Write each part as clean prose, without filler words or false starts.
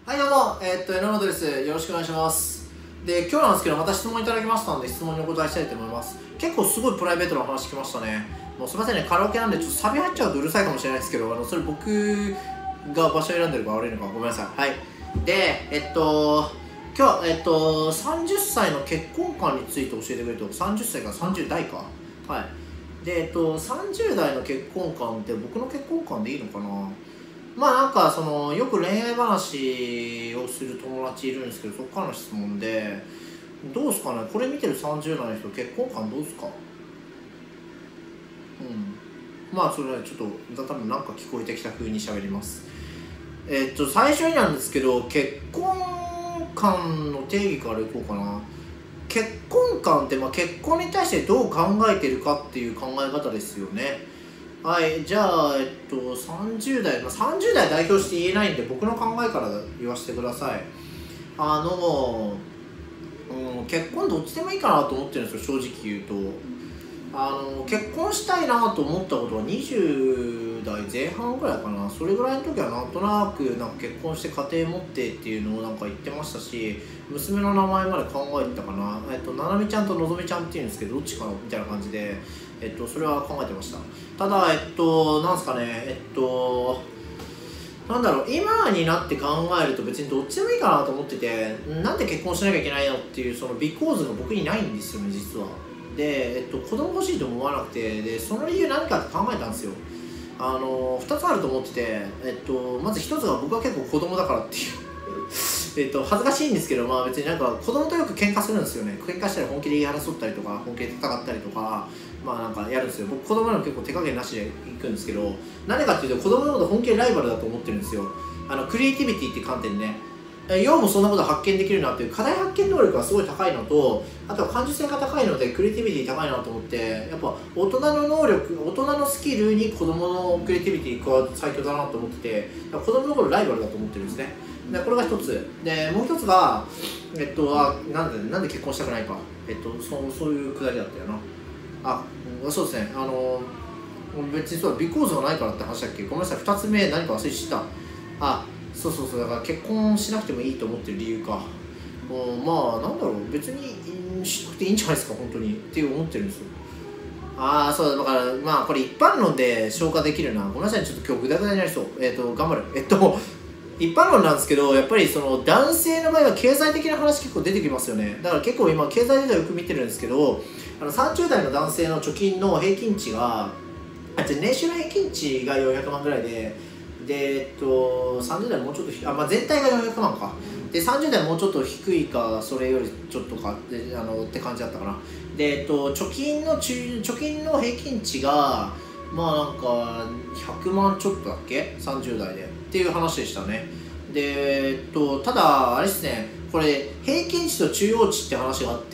はい、どうも、榎本です。よろしくお願いします。で、今日なんですけど、また質問いただきましたんで、質問にお答えしたいと思います。結構すごいプライベートな話来ましたね。もうすいませんね、カラオケなんで、ちょっとサビ入っちゃうとうるさいかもしれないですけど、それ僕が場所選んでるから悪いのか、ごめんなさい。はい。で、今日、30歳の結婚観について教えてくれと、30歳から30代か。はい。で、30代の結婚観って僕の結婚観でいいのかな。まあなんかよく恋愛話をする友達いるんですけど、そこからの質問で、どうすかね、これ見てる30代の人、結婚観どうすか。まあそれはちょっと多分なんか聞こえてきた風に喋ります。最初になんですけど、結婚観の定義からいこうかな。結婚観って、結婚に対してどう考えてるかっていう考え方ですよね。はい、じゃあ、30代、30代代表して言えないんで、僕の考えから言わせてください。結婚どっちでもいいかなと思ってるんですよ、正直言うと。結婚したいなと思ったことは20代前半ぐらいかな。それぐらいの時はなんとなく結婚して家庭持ってっていうのを言ってましたし、娘の名前まで考えてたかな。ななみちゃんとのぞみちゃんっていうんですけど、どっちかなみたいな感じで、それは考えてました。ただ、なんすかね、なんだろう、今になって考えると別にどっちでもいいかなと思ってて、なんで結婚しなきゃいけないのっていうそのビコーズが僕にないんですよね、実は。で、子供欲しいと思わなくて、で、その理由何かって考えたんですよ。2つあると思ってて、まず1つが僕は結構子供だからっていう恥ずかしいんですけど、別に子供とよく喧嘩するんですよね。喧嘩したり本気で言い争ったりとか、本気で戦ったりとか、やるんですよ。僕子供でも結構手加減なしで行くんですけど、何かっていうと子供のこと本気でライバルだと思ってるんですよ。クリエイティビティっていう観点でね。要もそんなこと発見できるなっていう課題発見能力がすごい高いのと、あとは感受性が高いのでクリエイティビティ高いなと思って、やっぱ大人の能力、大人のスキルに子供のクリエイティビティ加わって最強だなと思ってて、子供の頃ライバルだと思ってるんですね。でこれが一つで、もう一つがなんで結婚したくないか、そういうくだりだったよな。そうですね、別にそうだ、ビコーズがないからって話だっけ。ごめんなさい、2つ目何か忘れちゃった。そう、だから結婚しなくてもいいと思ってる理由か。なんだろう、別にしなくていいんじゃないですか、本当にって思ってるんですよ。そうだから、これ一般論で消化できるな。ごめんなさい、ちょっと今日グダグダになりそう。頑張る。一般論なんですけど、やっぱりその男性の場合は経済的な話結構出てきますよね。だから結構今経済データよく見てるんですけど、30代の男性の貯金の平均値が、年収の平均値が400万ぐらいで、30代もうちょっと全体が400万か。で、30代もうちょっと低いか、それよりちょっとかって感じだったかな。で、貯金の平均値が、100万ちょっとだっけ ?30 代で。っていう話でしたね。で、ただ、あれですね、これ、平均値と中央値って話があって、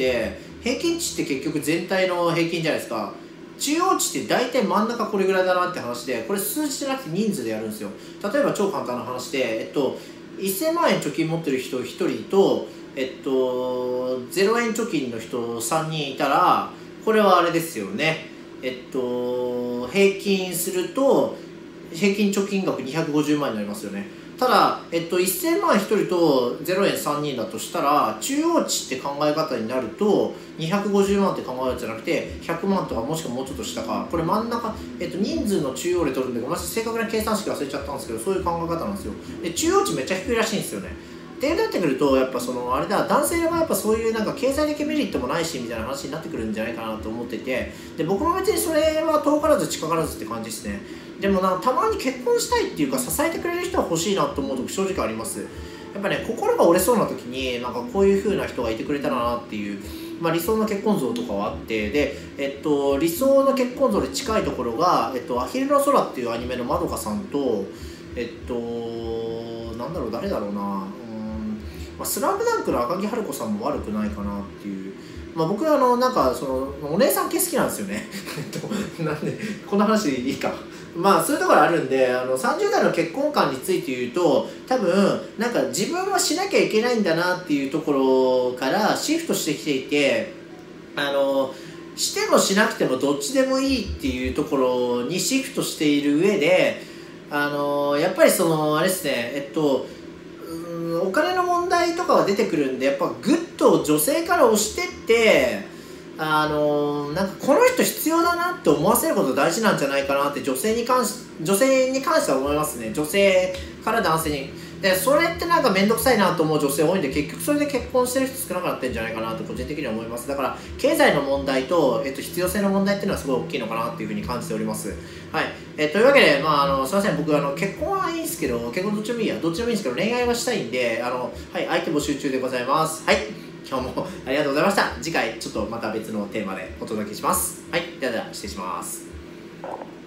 平均値って結局全体の平均じゃないですか。中央値って大体真ん中これぐらいだなって話で、これ数字じゃなくて人数でやるんですよ。例えば超簡単な話で、1000万円貯金持ってる人1人と、0円貯金の人3人いたら、これはあれですよね。平均すると、平均貯金額250万円になりますよね。ただ、1000万1人と0円3人だとしたら、中央値って考え方になると、250万って考え方じゃなくて、100万とかもしくはもうちょっと下か、これ真ん中、人数の中央で取るんで、ごめんなさい、正確な計算式忘れちゃったんですけど、そういう考え方なんですよ。で、中央値めっちゃ低いらしいんですよね。ってなってくると、やっぱあれだ、男性の場合やっぱそういう経済的メリットもないしみたいな話になってくるんじゃないかなと思ってて、で僕も別にそれは遠からず近からずって感じですね。でもたまに結婚したいっていうか、支えてくれる人は欲しいなと思う時正直あります。やっぱね、心が折れそうな時にこういう風な人がいてくれたらなっていう、理想の結婚像とかはあって、で、理想の結婚像で近いところが、アヒルの空っていうアニメのまどかさんと、誰だろうな、スラムダンクの赤木春子さんも悪くないかなっていう。僕はお姉さん系好きなんですよね。なんで、こんな話でいいか。そういうところあるんで、30代の結婚観について言うと、多分、自分はしなきゃいけないんだなっていうところからシフトしてきていて、してもしなくてもどっちでもいいっていうところにシフトしている上で、やっぱりあれですね、 お金の問題とかは出てくるんで、やっぱグッと女性から押してってなんかこの人必要だなって思わせること大事なんじゃないかなって女性に関しては思いますね。女性から男性に。でそれってなんか面倒くさいなと思う女性多いんで、結局それで結婚してる人少なくなってるんじゃないかなと個人的には思います。だから経済の問題と、必要性の問題っていうのはすごい大きいのかなっていうふうに感じております。はい。というわけで、すいません、僕結婚はいいんですけど、結婚どっちでもいいや、どっちでもいいんですけど、恋愛はしたいんで、はい、相手募集中でございます。はい。今日もありがとうございました。次回ちょっとまた別のテーマでお届けします。はい。では失礼します。